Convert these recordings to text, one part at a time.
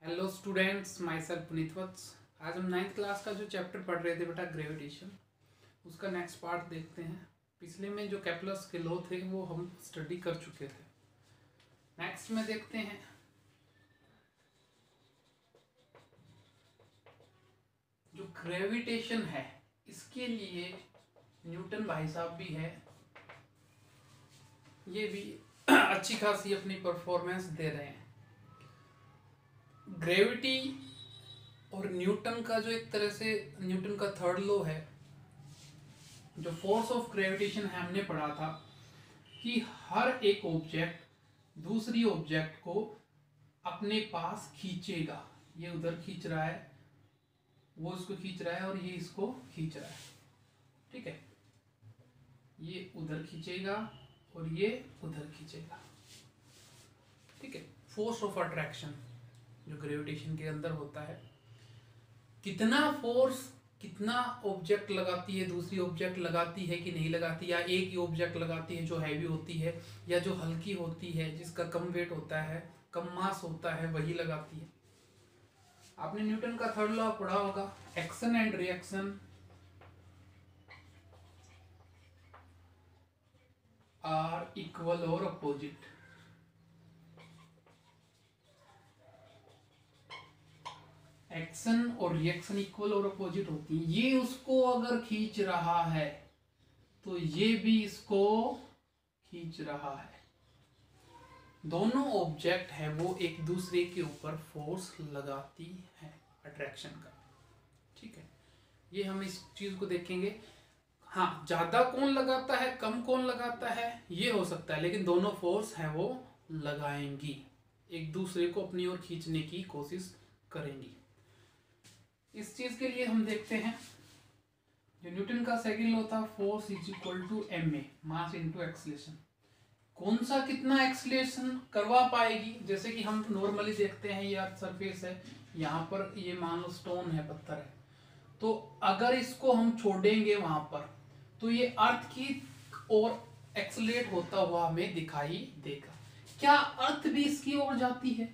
Hello students, myself Puneet Vats. आज हम 9th class का जो चैप्टर पढ़ रहे थे बेटा ग्रेविटेशन, उसका नेक्स्ट पार्ट देखते हैं। पिछले में जो केपलर्स के लॉ थे वो हम स्टडी कर चुके थे। नेक्स्ट में देखते हैं जो ग्रेविटेशन है, इसके लिए न्यूटन भाई साहब भी है, ये भी अच्छी खासी अपनी परफॉर्मेंस दे रहे हैं। ग्रेविटी और न्यूटन का जो एक तरह से न्यूटन का थर्ड लॉ है, जो फोर्स ऑफ ग्रेविटेशन है, हमने पढ़ा था कि हर एक ऑब्जेक्ट दूसरी ऑब्जेक्ट को अपने पास खींचेगा। ये उधर खींच रहा है, वो इसको खींच रहा है और ये इसको खींच रहा है, ठीक है। ये उधर खींचेगा और ये उधर खींचेगा, ठीक है। फोर्स ऑफ अट्रैक्शन जो ग्रेविटेशन के अंदर होता है, कितना फोर्स कितना ऑब्जेक्ट लगाती है, दूसरी ऑब्जेक्ट लगाती है कि नहीं लगाती, या एक ही ऑब्जेक्ट लगाती है जो हैवी होती है, या जो हल्की होती है जिसका कम वेट होता है, कम मास होता है, वही लगाती है। आपने न्यूटन का थर्ड लॉ पढ़ा होगा, action and reaction are equal और अपोजिट। एक्शन और रिएक्शन इक्वल और अपोजिट होती है। ये उसको अगर खींच रहा है तो ये भी इसको खींच रहा है। दोनों ऑब्जेक्ट है वो एक दूसरे के ऊपर फोर्स लगाती है अट्रैक्शन का, ठीक है। ये हम इस चीज को देखेंगे। हाँ, ज्यादा कौन लगाता है, कम कौन लगाता है, ये हो सकता है, लेकिन दोनों फोर्स है वो लगाएंगी, एक दूसरे को अपनी ओर खींचने की कोशिश करेंगी। इस चीज के लिए हम देखते हैं जो न्यूटन का सेकंड लॉ था, force is equal to ma, mass into acceleration. कौन सा कितना एक्सीलरेशन करवा पाएगी, जैसे कि हम नॉर्मली देखते हैं, ये अर्थ सरफेस है, यहाँ पर ये मान लो स्टोन है, पत्थर है, तो अगर इसको हम छोड़ेंगे वहां पर तो ये अर्थ की ओर एक्सीलरेट होता हुआ हमें दिखाई देगा। क्या अर्थ भी इसकी ओर जाती है?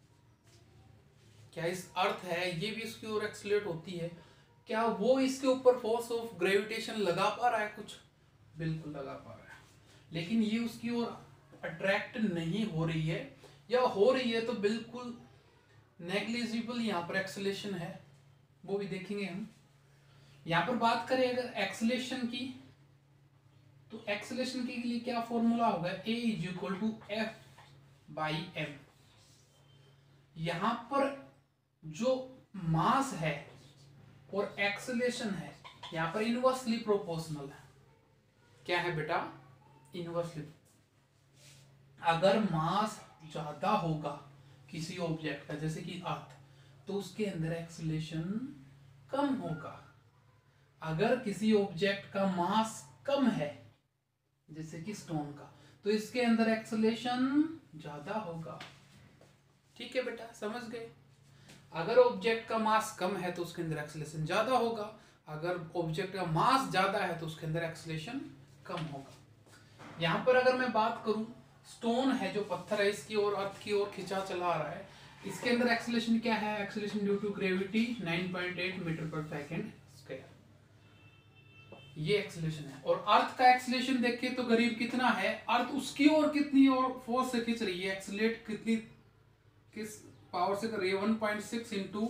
क्या इस अर्थ है ये भी इसकी ओर एक्सीलरेट होती है? क्या वो इसके ऊपर फोर्स ऑफ ग्रेविटेशन लगा पा रहा है? कुछ बिल्कुल लगा पा रहा है, लेकिन ये उसकी ओर अट्रैक्ट नहीं हो रही है, या हो रही है तो बिल्कुल नेग्लिजिबल यहाँ पर एक्सीलरेशन है, वो भी देखेंगे हम। यहाँ पर बात करें अगर एक्सीलरेशन की, तो एक्सीलरेशन के लिए क्या फॉर्मूला होगा, a is equal to F/m। यहां पर जो मास है और एक्सीलरेशन है यहां पर इनवर्सली प्रोपोर्शनल है। क्या है बेटा? इनवर्सली। अगर मास ज्यादा होगा किसी ऑब्जेक्ट का, जैसे कि अर्थ, तो उसके अंदर एक्सीलरेशन कम होगा। अगर किसी ऑब्जेक्ट का मास कम है, जैसे कि स्टोन का, तो इसके अंदर एक्सीलरेशन ज्यादा होगा, ठीक है बेटा, समझ गए। अगर ऑब्जेक्ट का मास कम है तो उसके अंदर एक्सीलरेशन ज्यादा होगा, अगर ऑब्जेक्ट का मास ज्यादा है तो उसके अंदर एक्सीलरेशन कम होगा। यहां पर अगर मैं बात करूं, स्टोन है जो पत्थर है, इसकी ओर अर्थ की ओर खिंचा चला आ रहा है, इसके अंदर एक्सीलरेशन क्या है, acceleration due to gravity 9.8 metre per second square, ये एक्सीलरेशन है। और अर्थ का एक्सीलरेशन देखिए तो करीब कितना है, अर्थ उसकी ओर कितनी और फोर्स से खींच रही है, एक्सीलरेट कितनी, किस पावर से कर रही है, 1.6 into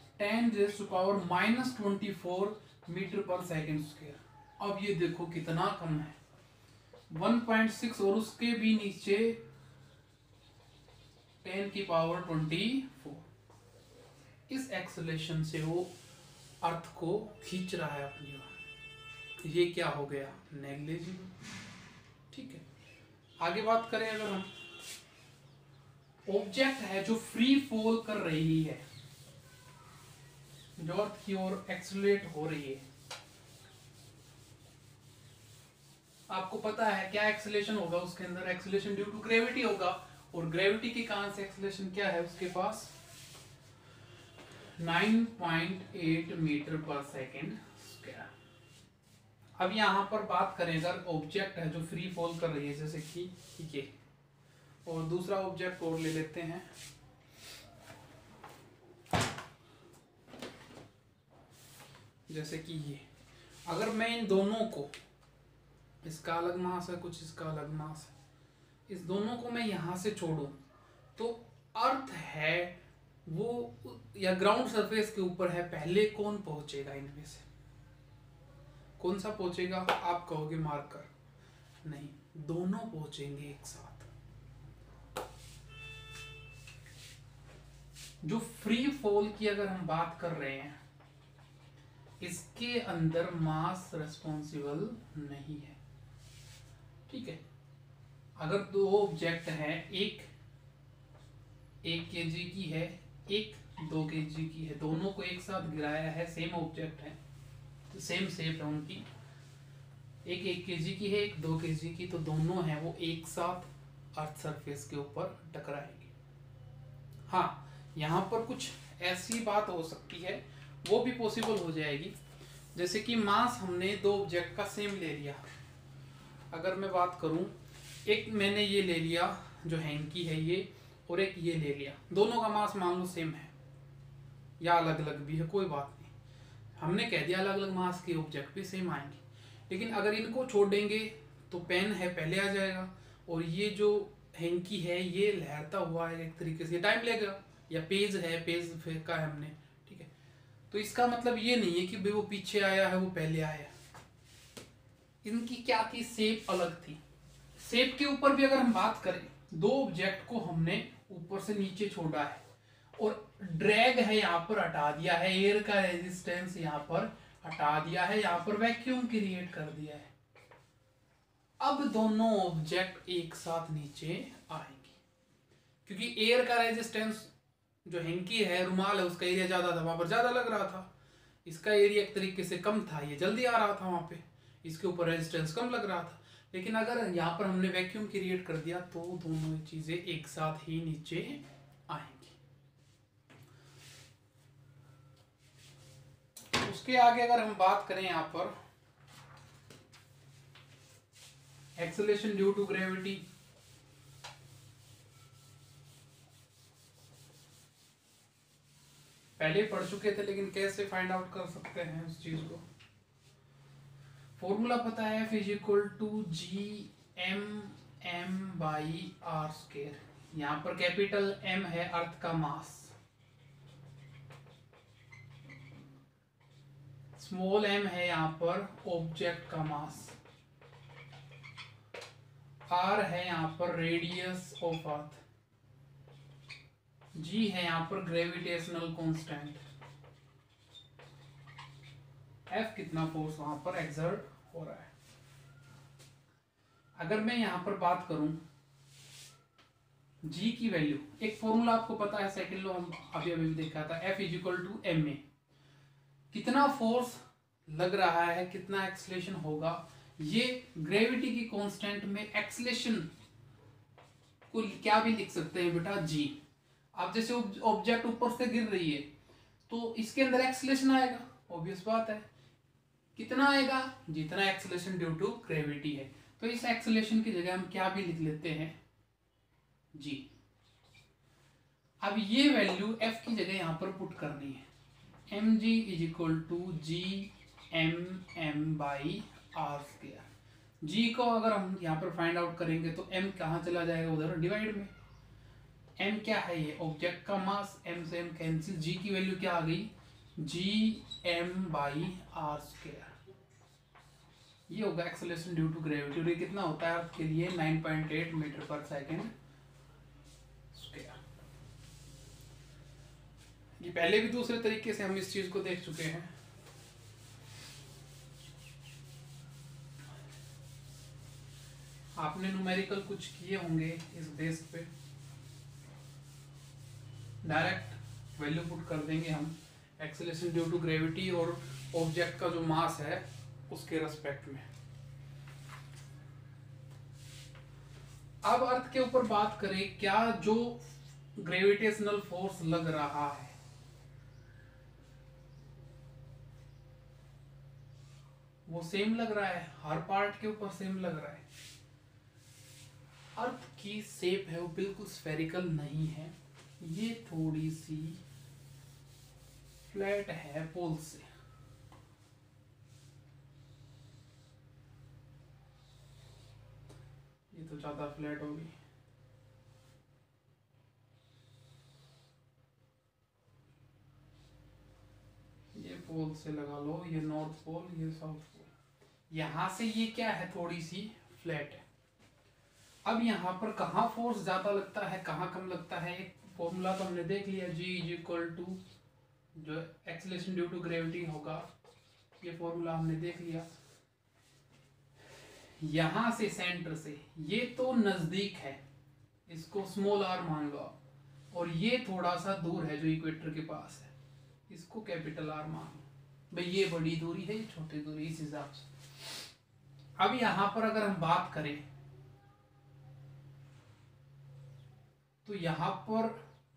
10⁻⁻24 metre per second square. अब ये देखो कितना कम है, 1.6 और उसके भी नीचे 10⁻24। इस एक्सीलरेशन से वो अर्थ को खींच रहा है अपनी ओर, ये क्या हो गया, नेग्लिजिबल, ठीक है। आगे बात करें अगर हम, ऑब्जेक्ट है जो फ्री फॉल कर रही है, जो अर्थ की ओर एक्सीलरेट हो रही है, आपको पता है क्या एक्सीलरेशन होगा उसके अंदर, एक्सीलरेशन ड्यू टू ग्रेविटी होगा, और ग्रेविटी के कारण से एक्सीलरेशन क्या है उसके पास, 9.8 मीटर पर सेकेंड स्क्वायर। अब यहां पर बात करें अगर ऑब्जेक्ट है जो फ्री फॉल कर रही है, जैसे कि ये, और दूसरा ऑब्जेक्ट और ले लेते हैं, जैसे कि ये, अगर मैं इन दोनों को, इसका अलग मास है कुछ, इसका अलग मास है, इस दोनों को मैं यहां से छोड़ूं तो अर्थ है वो या ग्राउंड सरफेस के ऊपर है, पहले कौन पहुंचेगा इनमें से? कौन सा पहुंचेगा? आप कहोगे मार्कर, नहीं, दोनों पहुंचेंगे एक साथ। जो फ्री फॉल की अगर हम बात कर रहे हैं, इसके अंदर मास रिस्पॉन्सिबल नहीं है, ठीक है। अगर दो ऑब्जेक्ट हैं, एक 1 kg की है, एक 2 kg की है, दोनों को एक साथ गिराया है, सेम ऑब्जेक्ट है, तो सेम शेप है उनकी, एक 1 kg की है, एक 2 kg की, तो दोनों हैं वो एक साथ अर्थ सरफेस के ऊपर टकराएंगे। हाँ, यहाँ पर कुछ ऐसी बात हो सकती है, वो भी पॉसिबल हो जाएगी, जैसे कि मास हमने दो ऑब्जेक्ट का सेम ले लिया। अगर मैं बात करूं, एक मैंने ये ले लिया जो हैंकी है ये, और एक ये ले लिया, दोनों का मास मान लो सेम है या अलग अलग भी है, कोई बात नहीं, हमने कह दिया अलग अलग मास के ऑब्जेक्ट भी सेम आएंगे। लेकिन अगर इनको छोड़ेंगे तो पेन है पहले आ जाएगा, और ये जो हैंकी है ये लहरता हुआ है एक तरीके से, टाइम लेगा, या पेज है, पेज फेंका है हमने, ठीक है। तो इसका मतलब ये नहीं है कि भाई वो पीछे आया है वो पहले आया। इनकी क्या थी? शेप अलग थी। शेप के ऊपर भी अगर हम बात करें, दो ऑब्जेक्ट को हमने ऊपर से नीचे छोड़ा है और ड्रैग है यहाँ पर हटा दिया है, एयर का रेजिस्टेंस यहाँ पर हटा दिया है, यहाँ पर वैक्यूम क्रिएट कर दिया है। अब दोनों ऑब्जेक्ट एक साथ नीचे आएंगे, क्योंकि एयर का रेजिस्टेंस जो हैंकी है, रुमाल है, उसका एरिया ज्यादा था, वहां पर ज्यादा लग रहा था, इसका एरिया एक तरीके से कम था, ये जल्दी आ रहा था वहां पे, इसके ऊपर रेजिस्टेंस कम लग रहा था। लेकिन अगर यहाँ पर हमने वैक्यूम क्रिएट कर दिया तो दोनों चीजें एक साथ ही नीचे आएंगी। उसके आगे अगर हम बात करें यहाँ पर एक्सेलरेशन ड्यू टू ग्रेविटी, पहले पढ़ चुके थे, लेकिन कैसे फाइंड आउट कर सकते हैं उस चीज को? फॉर्मूला पता है, F equal to G M M by R square. यहां पर कैपिटल M है अर्थ का मास, स्मॉल m है यहां पर ऑब्जेक्ट का मास, r है यहां पर रेडियस ऑफ अर्थ, g है यहां पर ग्रेविटेशनल कांस्टेंट, F कितना फोर्स वहां पर एक्सर्ट हो रहा है। अगर मैं यहां पर बात करूं g की वैल्यू, एक फॉर्मूला आपको पता है, सेकंड लो हम अभी अभी देखा था, F is equal to M A, कितना फोर्स लग रहा है, कितना एक्सलेशन होगा, ये ग्रेविटी की कांस्टेंट में एक्सलेशन को क्या भी लिख सकते हैं बेटा, g। आप जैसे ऑब्जेक्ट ऊपर से गिर रही है तो इसके अंदर एक्सलेशन आएगा, ऑब्वियस बात है, कितना आएगा? जितना एक्सेलरेशन ड्यू टू ग्रेविटी है। तो इस एक्सेलरेशन की जगह हम क्या भी लिख लेते हैं, g। अब ये वैल्यू f की जगह यहां पर पुट करनी है, mg is equal to G M M by R square. g को अगर हम यहाँ पर फाइंड आउट करेंगे तो m कहाँ चला जाएगा? उधर डिवाइड में। m क्या है? ये ऑब्जेक्ट का मास, m से m कैंसिल, g की वैल्यू क्या आ गई? G M by R square. ये होगा एक्सेलरेशन ड्यू टू ग्रेविटी, और ये कितना होता है अर्थ के लिए? 9.8 मीटर पर सेकेंड स्क्वायर। ये पहले भी दूसरे तरीके से हम इस चीज को देख चुके हैं। आपने न्यूमेरिकल कुछ किए होंगे इस बेस पे, डायरेक्ट वैल्यू पुट कर देंगे हम एक्सेलरेशन ड्यू टू ग्रेविटी और ऑब्जेक्ट का जो मास है उसके रेस्पेक्ट में। अब अर्थ के ऊपर बात करें, क्या जो ग्रेविटेशनल फोर्स लग रहा है वो सेम लग रहा है, हर पार्ट के ऊपर सेम लग रहा है। अर्थ की शेप है वो बिल्कुल स्फेरिकल नहीं है, ये थोड़ी सी फ्लैट है पोल से, तो ज़्यादा फ्लैट होगी। ये पोल से लगा लो, ये नॉर्थ पोल, ये साउथ पोल। यहाँ से ये क्या है, थोड़ी सी फ्लैट है। अब यहाँ पर कहाँ फोर्स ज़्यादा लगता है, कहाँ कम लगता है, एक फॉर्मूला तो हमने देख लिया, G इज इक्वल टू जो एक्सेलरेशन ड्यू टू ग्रेविटी होगा, ये फॉर्मूला हमने देख लिया। यहां से सेंटर से ये तो नजदीक है, इसको स्मॉल r मान लो आप, और ये थोड़ा सा दूर है जो इक्वेटर के पास है, इसको कैपिटल R मान लो। भाई ये बड़ी दूरी है, ये छोटी दूरी, इस हिसाब से। अब यहां पर अगर हम बात करें तो यहां पर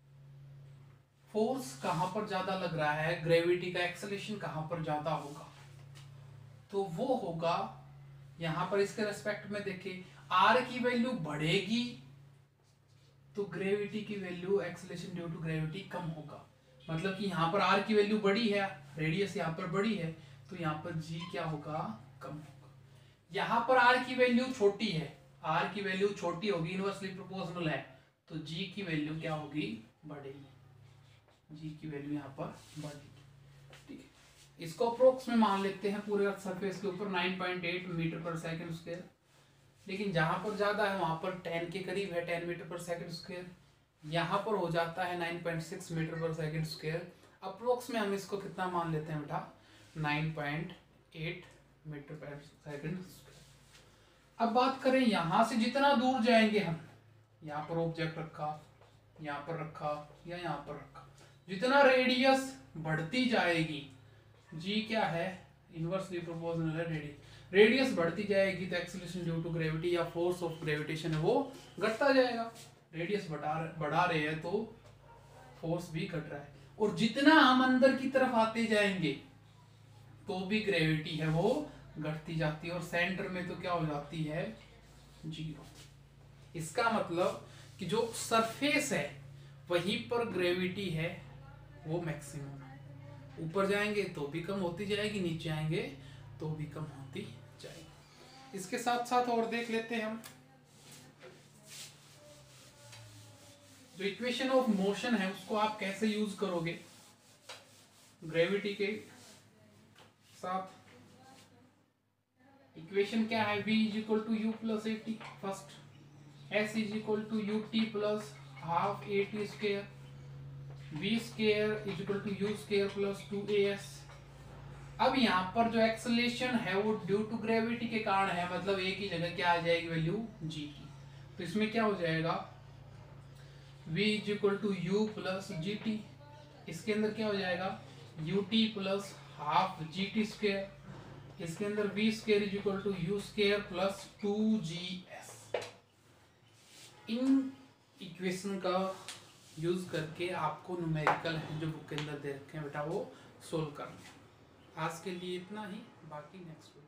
फोर्स कहां पर ज्यादा लग रहा है, ग्रेविटी का एक्सेलरेशन कहां पर ज्यादा होगा, तो वो होगा यहां पर इसके रेस्पेक्ट में देखिए, आर की वैल्यू बढ़ेगी तो ग्रेविटी की value, acceleration due to gravity कम होगा। मतलब कि यहां पर आर की वैल्यू बड़ी है, रेडियस यहां पर बड़ी है, तो यहां पर जी क्या होगा, कम होगा। यहां पर आर की वैल्यू छोटी है, आर की वैल्यू छोटी होगी, इनवर्सली प्रोपोर्शनल है, तो जी की वैल्यू क्या होगी, बढ़ेगी, जी की वैल्यू यहां पर बढ़ेगी। ठीक है, इसको अप्रोक्स में मान लेते हैं पूरे सरफेस के ऊपर 9.8 मीटर पर सेकंड स्क्वायर, लेकिन जहां पर ज्यादा है वहां पर 10 के करीब है, 10 मीटर पर सेकंड स्क्वायर। यहाँ पर हो जाता है 9.6 मीटर पर सेकंड स्क्वायर। अप्रोक्स में हम इसको कितना मान लेते हैं बेटा, 9.8 मीटर पर सेकंड स्क्वायर। अब बात करें यहाँ से जितना दूर जाएंगे हम, यहाँ पर ऑब्जेक्ट रखा, यहाँ पर रखा या यहाँ पर रखा, जितना रेडियस बढ़ती जाएगी, जी क्या है, इनवर्सली प्रोपोर्शनल है रेडियस बढ़ती जाएगी तो एक्सेलरेशन ड्यू टू ग्रेविटी या फोर्स ऑफ ग्रेविटेशन है वो घटता जाएगा। रेडियस बढ़ा रहे हैं तो फोर्स भी घट रहा है, और जितना हम अंदर की तरफ आते जाएंगे तो भी ग्रेविटी है वो घटती जाती है, और सेंटर में तो क्या हो जाती है, जीरो। इसका मतलब कि जो सरफेस है वहीं पर ग्रेविटी है वो मैक्सिमम है, ऊपर जाएंगे तो भी कम होती जाएगी, नीचे आएंगे तो भी कम होती जाएगी। इसके साथ साथ और देख लेते हैं हम, जो इक्वेशन ऑफ मोशन है उसको आप कैसे यूज करोगे ग्रेविटी के साथ। इक्वेशन क्या है, v is equal to U plus A T first, s is equal to U T plus half A T square, v square is equal to U square plus 2as। अब यहाँ पर जो acceleration है वो due to gravity के कारण है, मतलब एक ही जगह क्या आ जाएगी वैल्यू, g की। तो इसमें क्या हो जाएगा, v is equal to U plus G T, इसके अंदर क्या हो जाएगा, U T plus half G T square, इसके अंदर v square is equal to U square plus 2gs। इन इक्वेशन का यूज करके आपको न्यूमेरिकल है जो बुक के अंदर दे रखे हैं बेटा वो सोल्व करना है। आज के लिए इतना ही, बाकी नेक्स्ट